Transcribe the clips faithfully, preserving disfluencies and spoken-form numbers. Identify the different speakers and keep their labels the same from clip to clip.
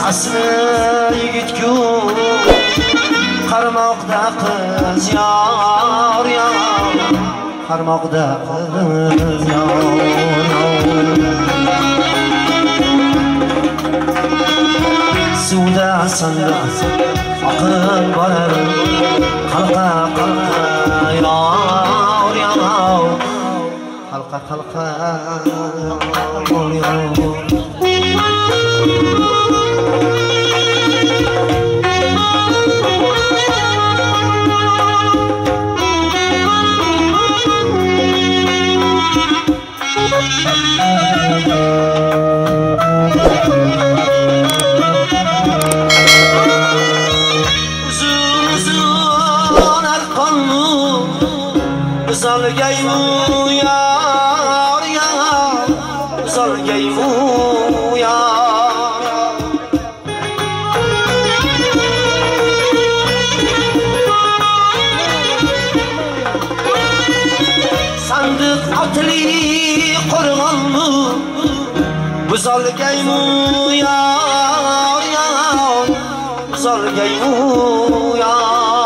Speaker 1: asli yigit-ku qarmoqda qiz yor yor qarmoqda qiz yor suvda sanda oqib borar qalqa qalqa yor yor qalqa qalqa yor yor Zalgaymu yar yar Zalgaymu yar Sandık atli qo'rg'onmu Zalgaymu yar yar Zalgaymu yar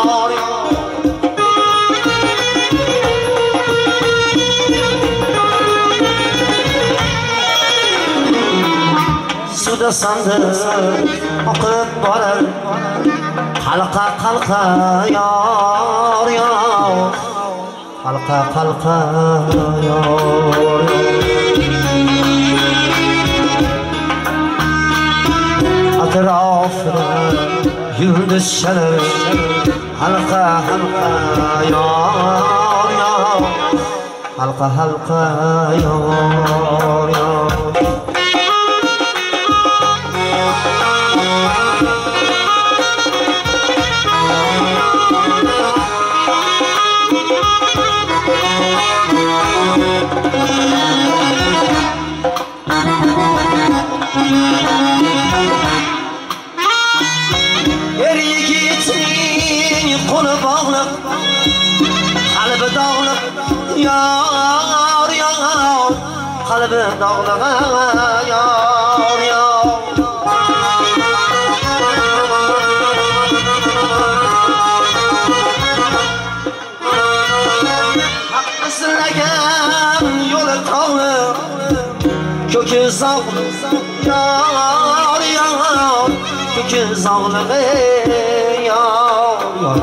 Speaker 1: Suda sandır oqib borar qalqa qalqa yor yor qalqa qalqa yor atrofida yulduz chalar halqa halqa yor yor halqa halqa yor yor Er yigitning qo'li bog'liq qalbi dog'liq yor yor qalbi dog'liq yor yor haq izlagan yo'li tog'liq ko'ki sog'liq yor yor ko'ki sog'liq yor yor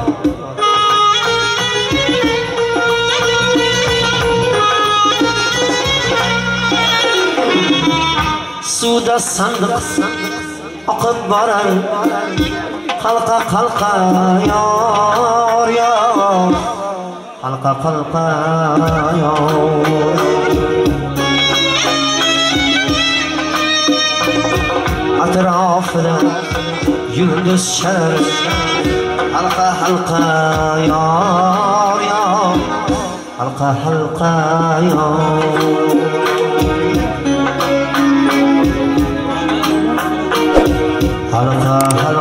Speaker 1: suvda sandiq oqib borar qalqa qalqa yor yor qalqa qalqa yor atrofida yulduz chalar halqa halqa yor yor halqa halqa yor halqa halqa